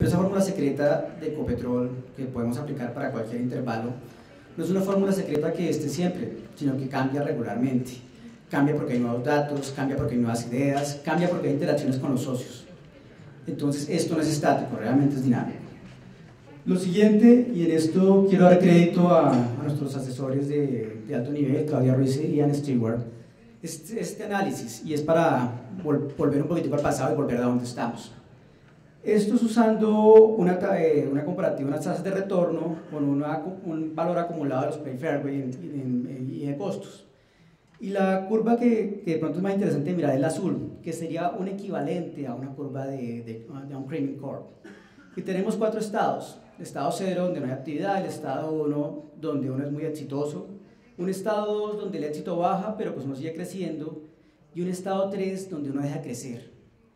pero esa fórmula secreta de Ecopetrol, que podemos aplicar para cualquier intervalo, no es una fórmula secreta que esté siempre, sino que cambia regularmente. Cambia porque hay nuevos datos, cambia porque hay nuevas ideas, cambia porque hay interacciones con los socios. Entonces esto no es estático, realmente es dinámico. Lo siguiente, y en esto quiero dar crédito a nuestros asesores de alto nivel, Claudia Ruiz y Ian Stewart, este análisis, y es para volver un poquitico al pasado y volver a donde estamos. Esto es usando una comparativa, unas tasas de retorno con un valor acumulado de los Pay Fairway y de costos. Y la curva que de pronto es más interesante de mirar es la azul, que sería un equivalente a una curva de un Cramér Corp. Y tenemos 4 estados: el estado 0, donde no hay actividad; el estado 1, donde uno es muy exitoso; un estado 2, donde el éxito baja, pero pues uno sigue creciendo; y un estado 3, donde uno deja crecer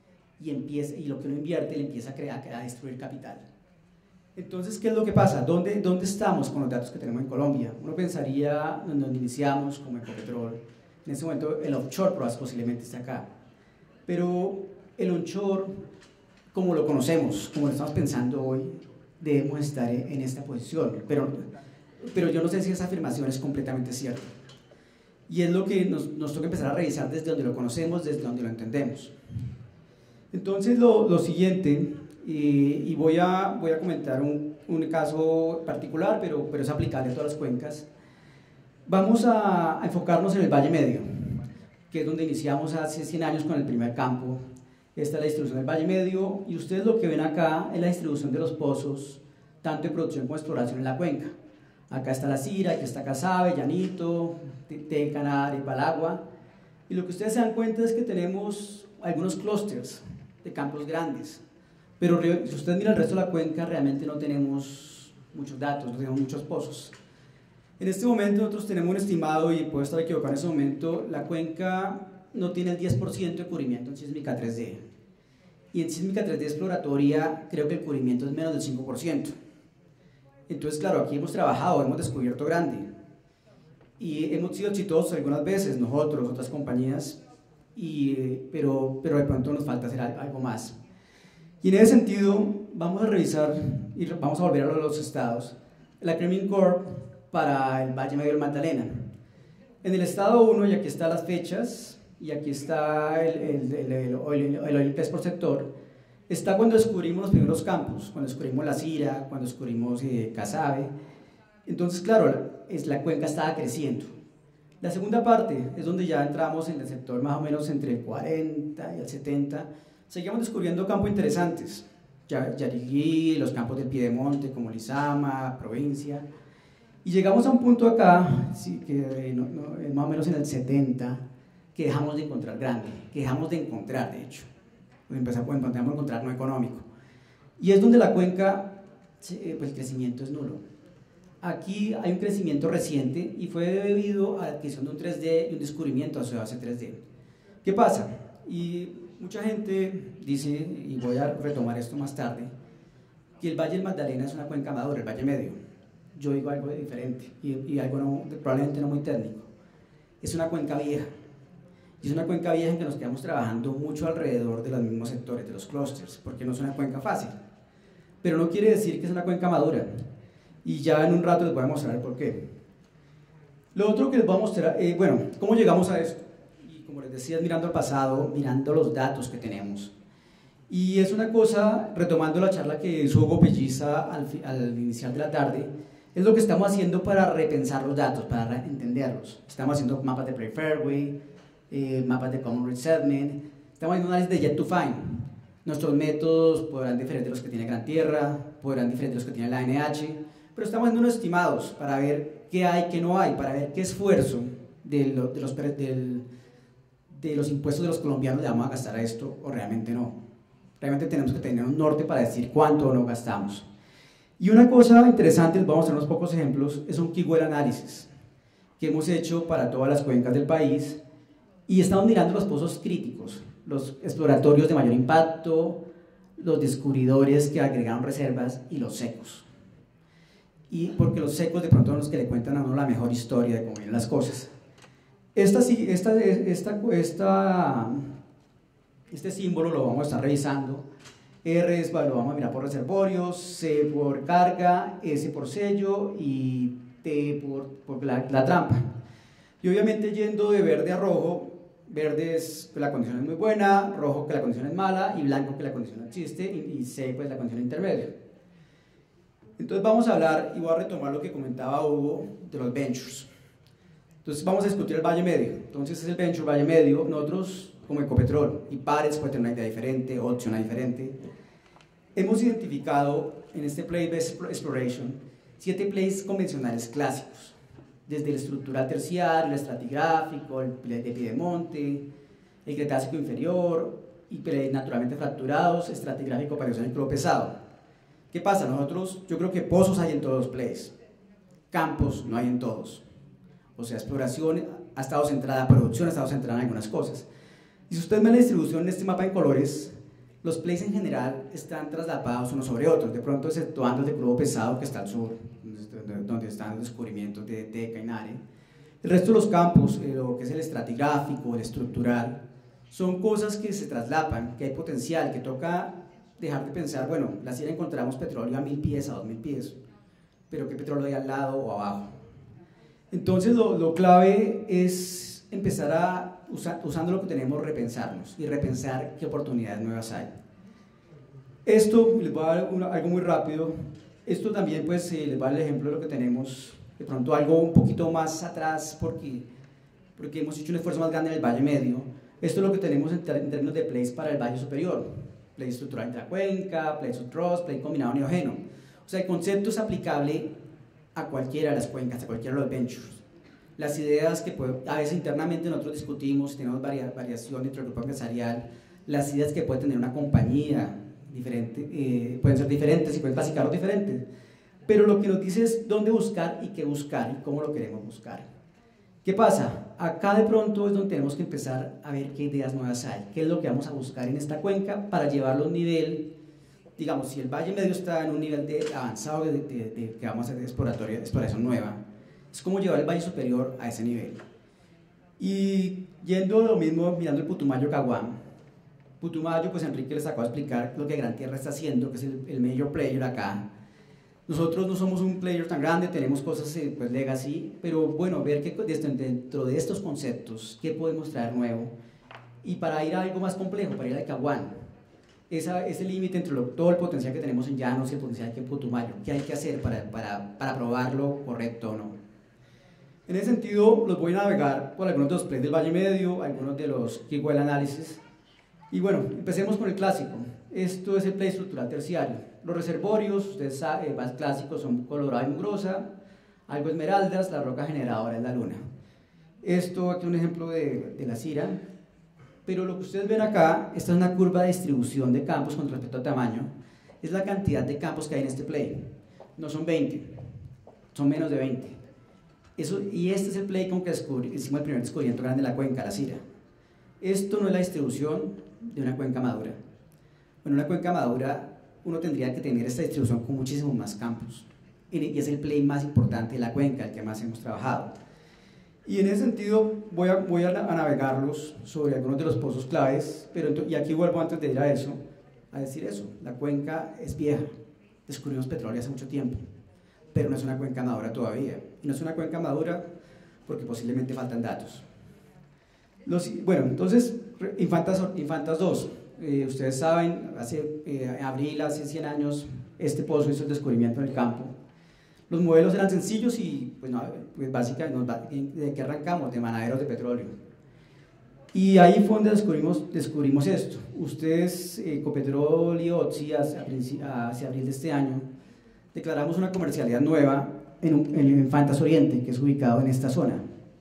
y lo que uno invierte le empieza a destruir capital. Entonces, ¿qué es lo que pasa? ¿Dónde estamos con los datos que tenemos en Colombia? Uno pensaría, donde iniciamos, como Ecopetrol, en este momento el offshore posiblemente está acá, pero el onshore, como lo conocemos, como lo estamos pensando hoy, debemos estar en esta posición, pero yo no sé si esa afirmación es completamente cierta. Y es lo que nos toca empezar a revisar desde donde lo conocemos, desde donde lo entendemos. Entonces, lo siguiente, y voy a comentar un caso particular, pero es aplicable a todas las cuencas. Vamos a enfocarnos en el Valle Medio, que es donde iniciamos hace 100 años con el primer campo. Esta es la distribución del Valle Medio, y ustedes lo que ven acá es la distribución de los pozos, tanto de producción como exploración en la cuenca. Acá está La Cira, aquí está Casabe, Llanito, Tecanar y Palagua. Y lo que ustedes se dan cuenta es que tenemos algunos clústeres de campos grandes, pero si ustedes miran el resto de la cuenca, realmente no tenemos muchos datos, no tenemos muchos pozos. En este momento nosotros tenemos un estimado, y puedo estar equivocado en ese momento, la cuenca no tiene el 10% de cubrimiento en sísmica 3D, y en sísmica 3D exploratoria creo que el cubrimiento es menos del 5%. Entonces, claro, aquí hemos trabajado, hemos descubierto grande, y hemos sido exitosos algunas veces, nosotros, otras compañías, pero de pronto nos falta hacer algo más. Y en ese sentido, vamos a revisar y vamos a volver a los estados. La Cramér Corp para el Valle Medio del Magdalena. En el estado 1, y aquí están las fechas, y aquí está el oil test por sector, está cuando descubrimos los primeros campos, cuando descubrimos La Cira, cuando descubrimos Casabe. Entonces, claro, la cuenca estaba creciendo. La segunda parte es donde ya entramos en el sector más o menos entre el 40 y el 70. Seguimos descubriendo campos interesantes, Yariguí, los campos del Piedemonte como Lizama, Provincia, y llegamos a un punto acá, sí, que es más o menos en el 70, que dejamos de encontrar grande, que dejamos de encontrar, de hecho, empezamos a encontrar no económico, y es donde la cuenca, pues el crecimiento es nulo. Aquí hay un crecimiento reciente y fue debido a la adquisición de un 3D y un descubrimiento asociado a ese 3D. ¿Qué pasa? Y mucha gente dice, y voy a retomar esto más tarde, que el Valle del Magdalena es una cuenca madura, el Valle Medio. Yo digo algo diferente y algo probablemente no muy técnico. Es una cuenca vieja. Y es una cuenca vieja en que nos quedamos trabajando mucho alrededor de los mismos sectores, de los clústeres, porque no es una cuenca fácil. Pero no quiere decir que es una cuenca madura. Y ya en un rato les voy a mostrar el porqué. Lo otro que les voy a mostrar, bueno, ¿cómo llegamos a esto? Y como les decía, mirando al pasado, mirando los datos que tenemos. Y es una cosa, retomando la charla que hizo Hugo Pelliza al iniciar de la tarde, es lo que estamos haciendo para repensar los datos, para entenderlos. Estamos haciendo mapas de Pay Fairway, mapas de Common Resettlement, estamos haciendo análisis de Yet to Find. Nuestros métodos podrán diferir de los que tiene Gran Tierra, podrán diferir de los que tiene la ANH, pero estamos haciendo unos estimados para ver qué hay, qué no hay, para ver qué esfuerzo de los impuestos de los colombianos le vamos a gastar a esto o realmente no. Realmente tenemos que tener un norte para decir cuánto no gastamos. Y una cosa interesante, les vamos a hacer unos pocos ejemplos, es un keyword análisis que hemos hecho para todas las cuencas del país, y estamos mirando los pozos críticos, los exploratorios de mayor impacto, los descubridores que agregaron reservas y los secos. Y porque los secos de pronto son los que le cuentan a uno la mejor historia de cómo vienen las cosas. Este símbolo lo vamos a estar revisando. R es, lo vamos a mirar por reservorios, C por carga, S por sello y T por la trampa. Y obviamente yendo de verde a rojo, verde es que la condición es muy buena, rojo que la condición es mala y blanco que la condición no existe y C pues la condición intermedia. Entonces vamos a hablar y voy a retomar lo que comentaba Hugo de los ventures. Entonces vamos a discutir el Valle Medio. Entonces es el venture Valle Medio. Nosotros como Ecopetrol y Pares puede tener una idea diferente, Oxy una diferente. Hemos identificado en este Place-Based Exploration 7 plays convencionales clásicos, desde el estructural terciario, el estratigráfico, el play de Piedemonte, el Cretácico inferior y plays naturalmente fracturados, estratigráfico paleozoico pesado. ¿Qué pasa? Nosotros, yo creo que pozos hay en todos los plays, campos no hay en todos. O sea, exploración ha estado centrada, producción ha estado centrada en algunas cosas. Y si usted ve la distribución en este mapa en colores, los plays en general están traslapados unos sobre otros, de pronto exceptuando el de Crudo Pesado que está al sur, donde están los descubrimientos de Teca y Nare. El resto de los campos, lo que es el estratigráfico, el estructural, son cosas que se traslapan, que hay potencial, que toca dejar de pensar, bueno, la Sierra encontramos petróleo a 1000 pies, a 2000 pies, pero ¿qué petróleo hay al lado o abajo? Entonces lo clave es empezar a, usando lo que tenemos, repensarnos y repensar qué oportunidades nuevas hay. Esto, les voy a dar algo muy rápido, esto también pues les voy a dar el ejemplo de lo que tenemos, de pronto algo un poquito más atrás porque hemos hecho un esfuerzo más grande en el Valle Medio. Esto es lo que tenemos en términos de plays para el Valle Superior. Play estructural de la cuenca, play subtross, play combinado neógeno. O sea, el concepto es aplicable a cualquiera de las cuencas, a cualquiera de los ventures. Las ideas que a veces internamente nosotros discutimos, tenemos variación dentro del grupo empresarial, las ideas que puede tener una compañía diferente, pueden ser diferentes y pueden clasificarlos diferentes, pero lo que nos dice es dónde buscar y qué buscar y cómo lo queremos buscar. ¿Qué pasa? Acá de pronto es donde tenemos que empezar a ver qué ideas nuevas hay, qué es lo que vamos a buscar en esta cuenca para llevarlo a un nivel, digamos, si el Valle Medio está en un nivel de avanzado que vamos a hacer exploración nueva, es como llevar el Valle Superior a ese nivel. Y yendo lo mismo, mirando el Putumayo-Caguán, Putumayo, pues Enrique les acaba de explicar lo que Gran Tierra está haciendo, que es el major player acá. Nosotros no somos un player tan grande, tenemos cosas pues legacy, pero bueno, ver que dentro de estos conceptos, qué podemos traer nuevo, y para ir a algo más complejo, para ir al Caguán, ese límite entre todo el potencial que tenemos en Llanos y el potencial que en Putumayo, qué hay que hacer para probarlo correcto o no. En ese sentido, los voy a navegar por algunos de los plays del Valle Medio, algunos de los Key Well Analysis, y bueno, empecemos con el clásico. Esto es el play estructural terciario. Los reservorios, ustedes saben, más clásicos son Colorado y Mugrosa, algo esmeraldas, la roca generadora es la luna. Esto aquí es un ejemplo de la Sira, pero lo que ustedes ven acá, esta es una curva de distribución de campos con respecto al tamaño, es la cantidad de campos que hay en este play. No son 20, son menos de 20. Y este es el play con que hicimos el primer descubrimiento grande de la cuenca, la Sira. Esto no es la distribución de una cuenca madura. En una cuenca madura uno tendría que tener esta distribución con muchísimos más campos y es el play más importante de la cuenca, el que más hemos trabajado. Y en ese sentido voy a navegarlos sobre algunos de los pozos claves, y aquí vuelvo antes de ir a eso, a decir eso, la cuenca es vieja, descubrimos petróleo hace mucho tiempo, pero no es una cuenca madura todavía, y no es una cuenca madura porque posiblemente faltan datos. Bueno, entonces, Infantas 2, ustedes saben, abril, hace 100 años, este pozo hizo el descubrimiento en el campo. Los modelos eran sencillos y, pues básicamente, ¿de qué arrancamos? De manaderos de petróleo. Y ahí fue donde descubrimos esto. Ustedes, Ecopetrol y Oxy, hacia abril de este año, declaramos una comercialidad nueva en Infantas Oriente, que es ubicado en esta zona.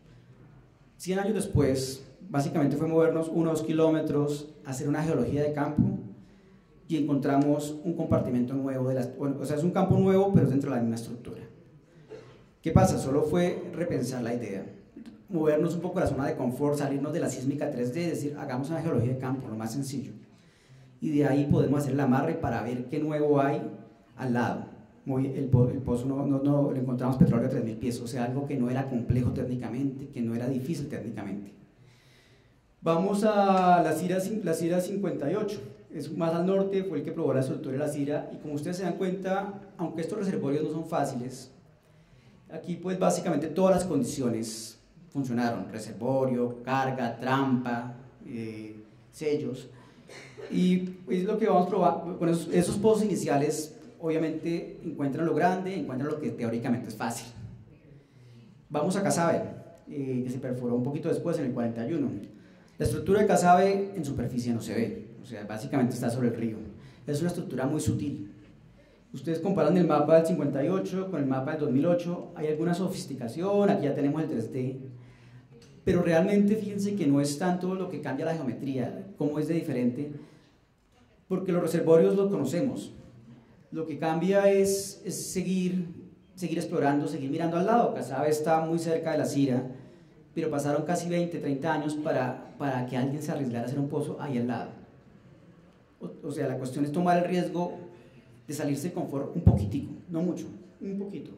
100 años después, básicamente fue movernos 1 o 2 kilómetros, hacer una geología de campo y encontramos un compartimento nuevo, o sea, es un campo nuevo, pero es dentro de la misma estructura. ¿Qué pasa? Solo fue repensar la idea, movernos un poco de la zona de confort, salirnos de la sísmica 3D, decir, hagamos una geología de campo, lo más sencillo. Y de ahí podemos hacer el amarre para ver qué nuevo hay al lado. El pozo no lo encontramos petróleo a 3000 pies, o sea, algo que no era complejo técnicamente, que no era difícil técnicamente. Vamos a la Sira 58. es más al norte, fue el que probó la estructura de la Cira, y como ustedes se dan cuenta, aunque estos reservorios no son fáciles, aquí pues básicamente todas las condiciones funcionaron: reservorio, carga, trampa, sellos, y pues lo que vamos a probar con esos pozos iniciales. Obviamente encuentran lo grande, encuentran lo que teóricamente es fácil. Vamos a Casabe, que se perforó un poquito después, en el 41. La estructura de Casabe en superficie no se ve, o sea, básicamente está sobre el río. Es una estructura muy sutil. Ustedes comparan el mapa del 58 con el mapa del 2008, hay alguna sofisticación, aquí ya tenemos el 3D, pero realmente fíjense que no es tanto lo que cambia la geometría, cómo es de diferente, porque los reservorios los conocemos. Lo que cambia es seguir explorando, seguir mirando al lado. Casabe está muy cerca de la Cira, pero pasaron casi 20, 30 años para que alguien se arriesgara a hacer un pozo ahí al lado. O sea, la cuestión es tomar el riesgo de salirse de confort un poquitico, no mucho, un poquito.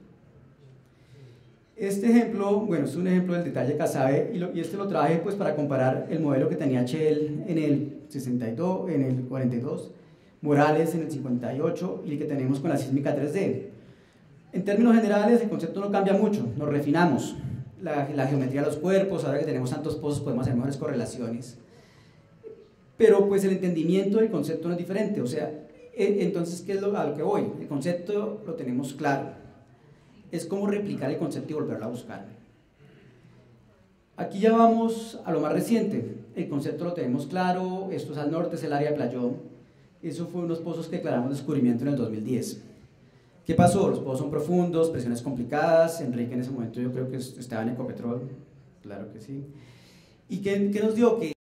Este ejemplo, bueno, es un ejemplo del detalle de Casabe, y este lo traje pues para comparar el modelo que tenía Shell en el 62, en el 42, Morales en el 58 y el que tenemos con la sísmica 3D. En términos generales el concepto no cambia mucho, nos refinamos. La geometría de los cuerpos, ahora que tenemos tantos pozos podemos hacer mejores correlaciones. Pero pues el entendimiento del concepto no es diferente, o sea, entonces ¿qué es a lo que voy? El concepto lo tenemos claro, es como replicar el concepto y volverlo a buscar. Aquí ya vamos a lo más reciente, el concepto lo tenemos claro, esto es al norte, es el área de Playón. Eso fue unos pozos que declaramos descubrimiento en el 2010. ¿Qué pasó? Los pozos son profundos, presiones complicadas. Enrique en ese momento yo creo que estaba en Ecopetrol, claro que sí. ¿Y qué nos dio? Que